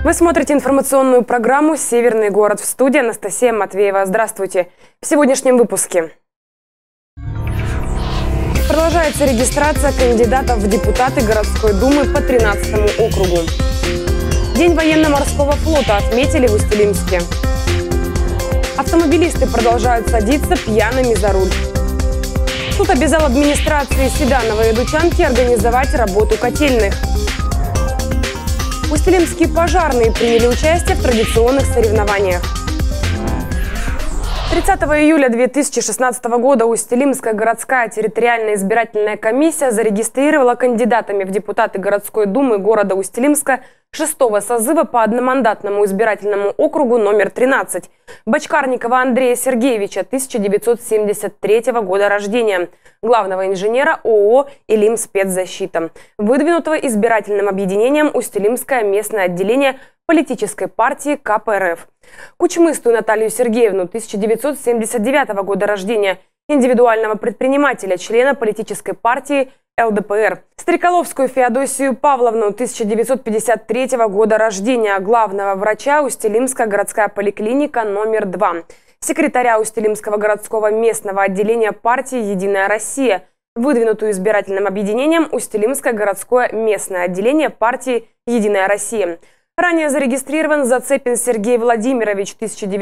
Вы смотрите информационную программу «Северный город». В студии Анастасия Матвеева. Здравствуйте. В сегодняшнем выпуске. Продолжается регистрация кандидатов в депутаты городской думы по 13-му округу. День военно-морского флота отметили в Усть-Илимске. Автомобилисты продолжают садиться пьяными за руль. Суд обязал администрации Седановой и Дучанки организовать работу котельных. Усть-Илимские пожарные приняли участие в традиционных соревнованиях. 30 июля 2016 года Усть-Илимская городская территориальная избирательная комиссия зарегистрировала кандидатами в депутаты городской думы города Усть-Илимска 6-го созыва по одномандатному избирательному округу номер 13 Бочкарникова Андрея Сергеевича, 1973 года рождения, главного инженера ООО «Илимспецзащита», выдвинутого избирательным объединением Усть-Илимское местное отделение политической партии КПРФ. Кучмыстую Наталью Сергеевну, 1979 года рождения, индивидуального предпринимателя, члена политической партии ЛДПР. Стреколовскую Феодосию Павловну, 1953 года рождения, главного врача Усть-Илимская городская поликлиника номер 2, секретаря Усть-Илимского городского местного отделения партии «Единая Россия», выдвинутую избирательным объединением Усть-Илимское городское местное отделение партии «Единая Россия». Ранее зарегистрирован Зацепин Сергей Владимирович,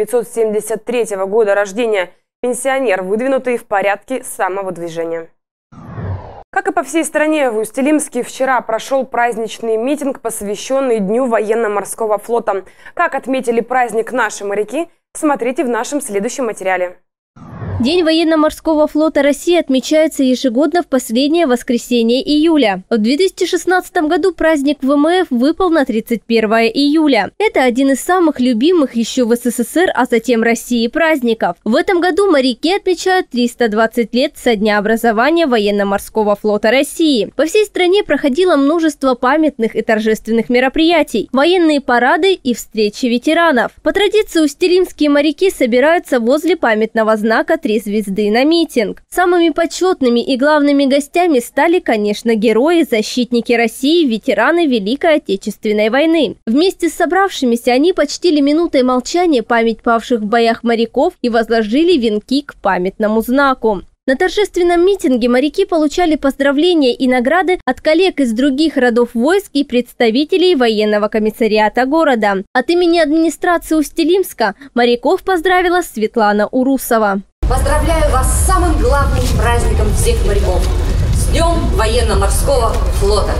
1973 года рождения, пенсионер, выдвинутый в порядке самовыдвижения. Как и по всей стране, в Усть-Илимске вчера прошел праздничный митинг, посвященный Дню военно-морского флота. Как отметили праздник наши моряки, смотрите в нашем следующем материале. День военно-морского флота России отмечается ежегодно в последнее воскресенье июля. В 2016 году праздник ВМФ выпал на 31 июля. Это один из самых любимых еще в СССР, а затем России праздников. В этом году моряки отмечают 320 лет со дня образования военно-морского флота России. По всей стране проходило множество памятных и торжественных мероприятий, военные парады и встречи ветеранов. По традиции усть-илимские моряки собираются возле памятного знака «Три звезды» на митинг. Самыми почетными и главными гостями стали, конечно, герои, защитники России, ветераны Великой Отечественной войны. Вместе с собравшимися они почтили минутой молчания память павших в боях моряков и возложили венки к памятному знаку. На торжественном митинге моряки получали поздравления и награды от коллег из других родов войск и представителей военного комиссариата города. От имени администрации Усть-Илимска моряков поздравила Светлана Урусова. Поздравляю вас с самым главным праздником всех моряков – с Днем военно-морского флота.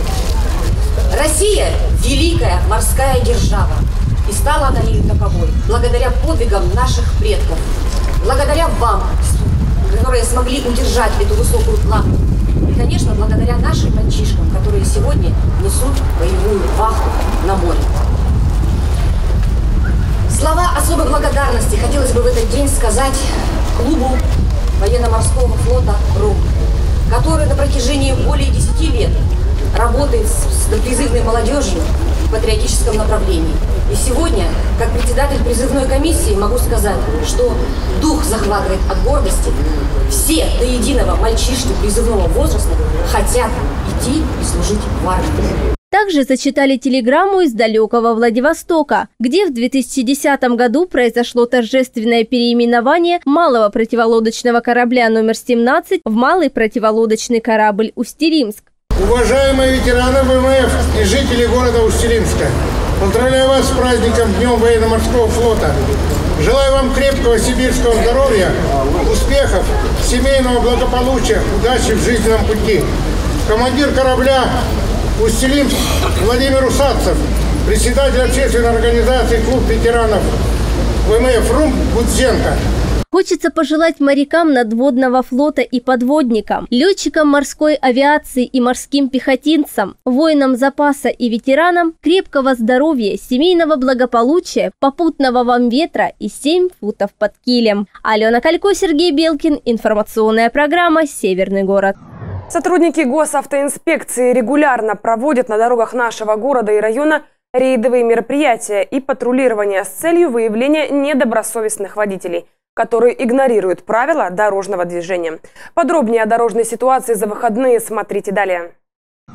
Россия – великая морская держава, и стала она ею таковой благодаря подвигам наших предков, благодаря вам, которые смогли удержать эту высокую планку, и, конечно, благодаря нашим мальчишкам, которые сегодня несут боевую вахту на море. Слова особой благодарности хотелось бы в этот день сказать клубу военно-морского флота «РУ», который на протяжении более 10 лет работает с призывной молодежью в патриотическом направлении. И сегодня, как председатель призывной комиссии, могу сказать, что дух захватывает от гордости. Все до единого мальчишки призывного возраста хотят идти и служить в армии. Также зачитали телеграмму из далекого Владивостока, где в 2010 году произошло торжественное переименование малого противолодочного корабля номер 17 в малый противолодочный корабль «Усть-Илимск». Уважаемые ветераны ВМФ и жители города Усть-Илимска, поздравляю вас с праздником Днем военно-морского флота. Желаю вам крепкого сибирского здоровья, успехов, семейного благополучия, удачи в жизненном пути. Командир корабля Усть-Илимск Владимир Усатцев, председатель общественной организации «Клуб ветеранов ВМФ РУМ» Гудзенко. Хочется пожелать морякам надводного флота и подводникам, летчикам морской авиации и морским пехотинцам, воинам запаса и ветеранам крепкого здоровья, семейного благополучия, попутного вам ветра и 7 футов под килем. Алена Калько, Сергей Белкин. Информационная программа «Северный город». Сотрудники госавтоинспекции регулярно проводят на дорогах нашего города и района рейдовые мероприятия и патрулирование с целью выявления недобросовестных водителей, которые игнорируют правила дорожного движения. Подробнее о дорожной ситуации за выходные смотрите далее.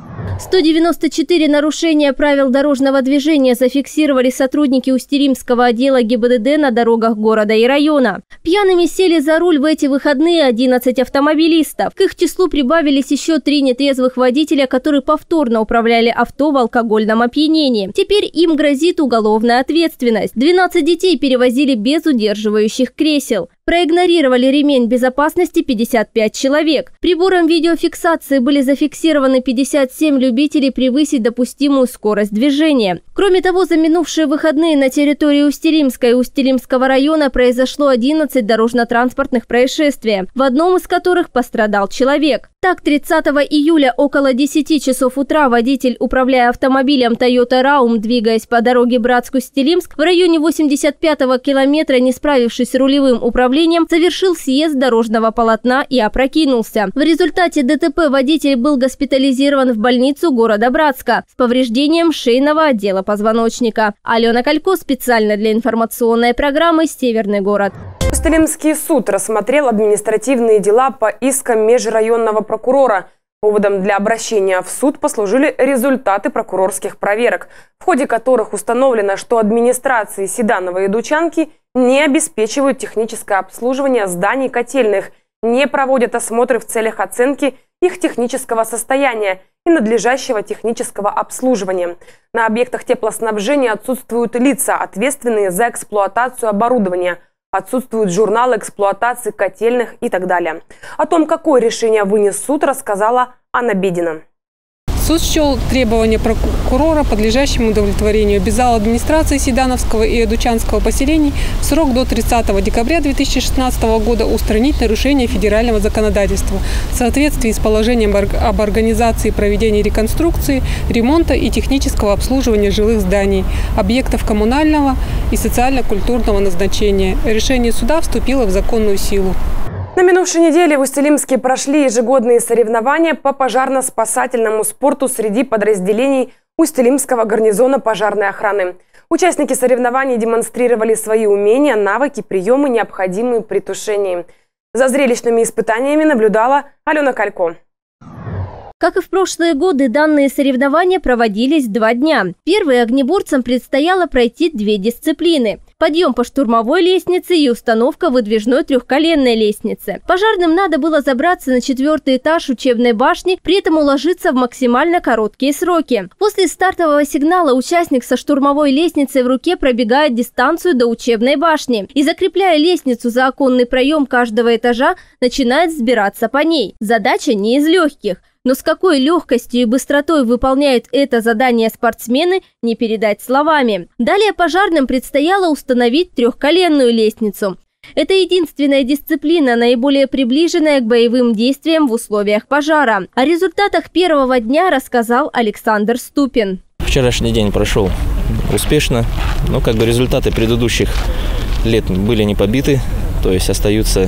194 нарушения правил дорожного движения зафиксировали сотрудники Усть-Илимского отдела ГИБДД на дорогах города и района. Пьяными сели за руль в эти выходные 11 автомобилистов. К их числу прибавились еще 3 нетрезвых водителя, которые повторно управляли авто в алкогольном опьянении. Теперь им грозит уголовная ответственность. 12 детей перевозили без удерживающих кресел. Проигнорировали ремень безопасности 55 человек. Прибором видеофиксации были зафиксированы 57 любителей превысить допустимую скорость движения. Кроме того, за минувшие выходные на территории Усть-Илимска и Усть-Илимского района произошло 11 дорожно-транспортных происшествий, в одном из которых пострадал человек. Так, 30 июля около 10 часов утра водитель, управляя автомобилем Toyota Raum, двигаясь по дороге Братск-Усть-Илимск, в районе 85-го километра, не справившись с рулевым управлением, совершил съезд дорожного полотна и опрокинулся. В результате ДТП водитель был госпитализирован в больницу города Братска с повреждением шейного отдела позвоночника. Алена Калько специально для информационной программы «Северный город». Усть-Илимский суд рассмотрел административные дела по искам межрайонного прокурора. Поводом для обращения в суд послужили результаты прокурорских проверок, в ходе которых установлено, что администрации Седанова и Дучанки не обеспечивают техническое обслуживание зданий котельных, не проводят осмотры в целях оценки их технического состояния и надлежащего технического обслуживания. На объектах теплоснабжения отсутствуют лица, ответственные за эксплуатацию оборудования. Отсутствуют журналы эксплуатации котельных и так далее. О том, какое решение вынес суд, рассказала Анна Бедина. Суд счел требования прокурора, подлежащим удовлетворению, обязал администрации Седановского и Дучанского поселений в срок до 30 декабря 2016 года устранить нарушения федерального законодательства в соответствии с положением об организации проведения реконструкции, ремонта и технического обслуживания жилых зданий, объектов коммунального и социально-культурного назначения. Решение суда вступило в законную силу. На минувшей неделе в Усть-Илимске прошли ежегодные соревнования по пожарно-спасательному спорту среди подразделений Усть-Илимского гарнизона пожарной охраны. Участники соревнований демонстрировали свои умения, навыки, приемы, необходимые при тушении. За зрелищными испытаниями наблюдала Алена Калько. Как и в прошлые годы, данные соревнования проводились 2 дня. Первые огнеборцам предстояло пройти 2 дисциплины – подъем по штурмовой лестнице и установка выдвижной трехколенной лестницы. Пожарным надо было забраться на 4-й этаж учебной башни, при этом уложиться в максимально короткие сроки. После стартового сигнала участник со штурмовой лестницей в руке пробегает дистанцию до учебной башни и, закрепляя лестницу за оконный проем каждого этажа, начинает взбираться по ней. Задача не из легких. Но с какой легкостью и быстротой выполняют это задание спортсмены, не передать словами. Далее пожарным предстояло установить трехколенную лестницу. Это единственная дисциплина, наиболее приближенная к боевым действиям в условиях пожара. О результатах первого дня рассказал Александр Ступин. Вчерашний день прошел успешно, но результаты предыдущих лет были не побиты, то есть остаются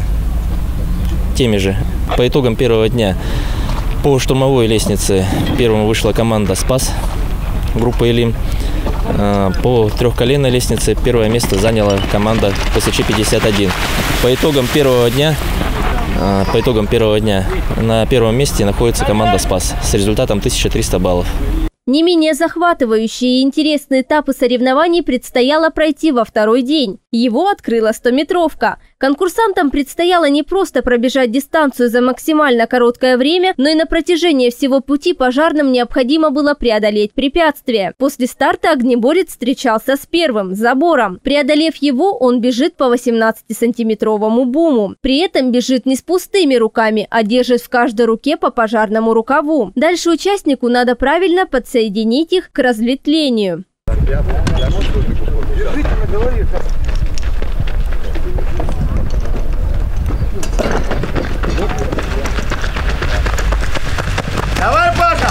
теми же. По итогам первого дня по штурмовой лестнице первым вышла команда «Спас», группа «Илим». По трехколенной лестнице первое место заняла команда ПСЧ-51. По итогам первого дня на первом месте находится команда «Спас» с результатом 1300 баллов. Не менее захватывающие и интересные этапы соревнований предстояло пройти во 2-й день. Его открыла 100-метровка. Конкурсантам предстояло не просто пробежать дистанцию за максимально короткое время, но и на протяжении всего пути пожарным необходимо было преодолеть препятствие. После старта огнеборец встречался с первым – забором. Преодолев его, он бежит по 18-сантиметровому буму. При этом бежит не с пустыми руками, а держит в каждой руке по пожарному рукаву. Дальше участнику надо правильно подсоединить их к разветвлению. Давай, Паша!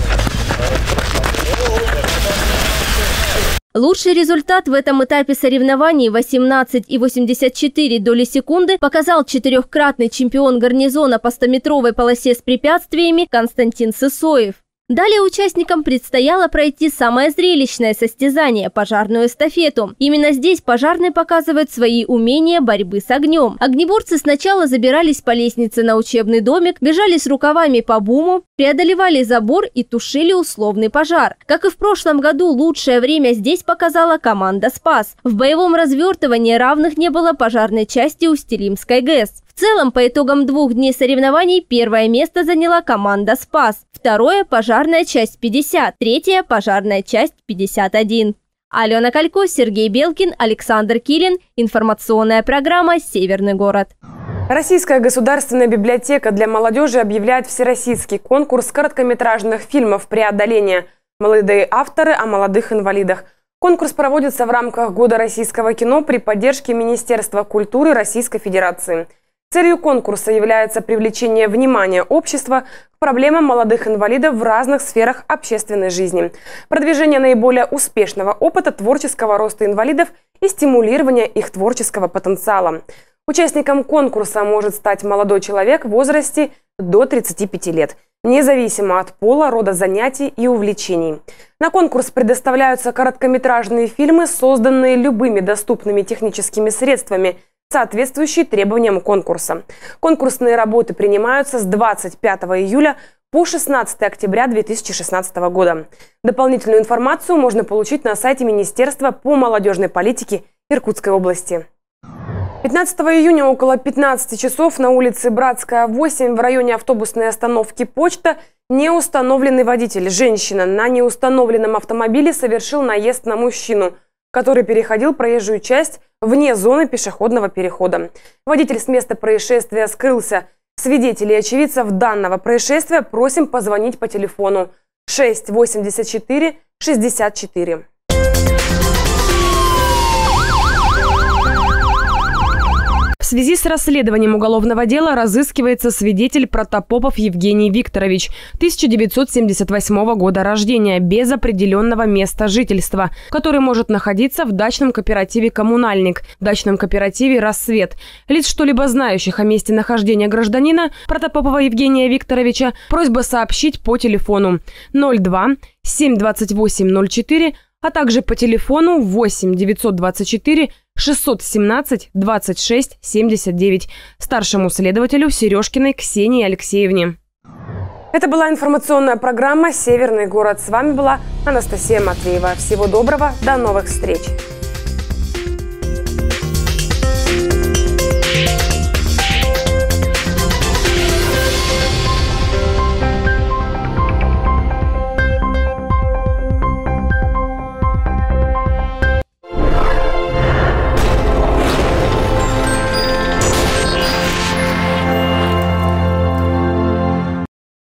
Лучший результат в этом этапе соревнований 18,84 секунды показал 4-кратный чемпион гарнизона по 100-метровой полосе с препятствиями Константин Сысоев. Далее участникам предстояло пройти самое зрелищное состязание – пожарную эстафету. Именно здесь пожарные показывают свои умения борьбы с огнем. Огнеборцы сначала забирались по лестнице на учебный домик, бежали с рукавами по буму, преодолевали забор и тушили условный пожар. Как и в прошлом году, лучшее время здесь показала команда «Спас». В боевом развертывании равных не было пожарной части Усть-Илимской ГЭС. В целом, по итогам 2 дней соревнований, первое место заняла команда «Спас», второе – пожарная часть 50, третье – пожарная часть 51. Алена Калько, Сергей Белкин, Александр Килин. Информационная программа «Северный город». Российская государственная библиотека для молодежи объявляет всероссийский конкурс короткометражных фильмов «Преодоление. Молодые авторы о молодых инвалидах». Конкурс проводится в рамках Года российского кино при поддержке Министерства культуры Российской Федерации. Целью конкурса является привлечение внимания общества к проблемам молодых инвалидов в разных сферах общественной жизни, продвижение наиболее успешного опыта творческого роста инвалидов и стимулирование их творческого потенциала. Участником конкурса может стать молодой человек в возрасте до 35 лет, независимо от пола, рода занятий и увлечений. На конкурс предоставляются короткометражные фильмы, созданные любыми доступными техническими средствами, соответствующие требованиям конкурса. Конкурсные работы принимаются с 25 июля по 16 октября 2016 года. Дополнительную информацию можно получить на сайте Министерства по молодежной политике Иркутской области. 15 июня около 15 часов на улице Братская, 8 в районе автобусной остановки «Почта» неустановленный водитель, женщина, на неустановленном автомобиле совершил наезд на мужчину, который переходил проезжую часть вне зоны пешеходного перехода. Водитель с места происшествия скрылся. Свидетелей и очевидцев данного происшествия просим позвонить по телефону 684 64. В связи с расследованием уголовного дела разыскивается свидетель Протопопов Евгений Викторович, 1978 года рождения, без определенного места жительства, который может находиться в дачном кооперативе «Коммунальник», в дачном кооперативе «Рассвет». Лиц, что-либо знающих о месте нахождения гражданина Протопопова Евгения Викторовича, просьба сообщить по телефону 02 728 04, а также по телефону 8 924 617 26 79 старшему следователю Сережкиной Ксении Алексеевне. Это была информационная программа «Северный город». С вами была Анастасия Матвеева. Всего доброго, до новых встреч!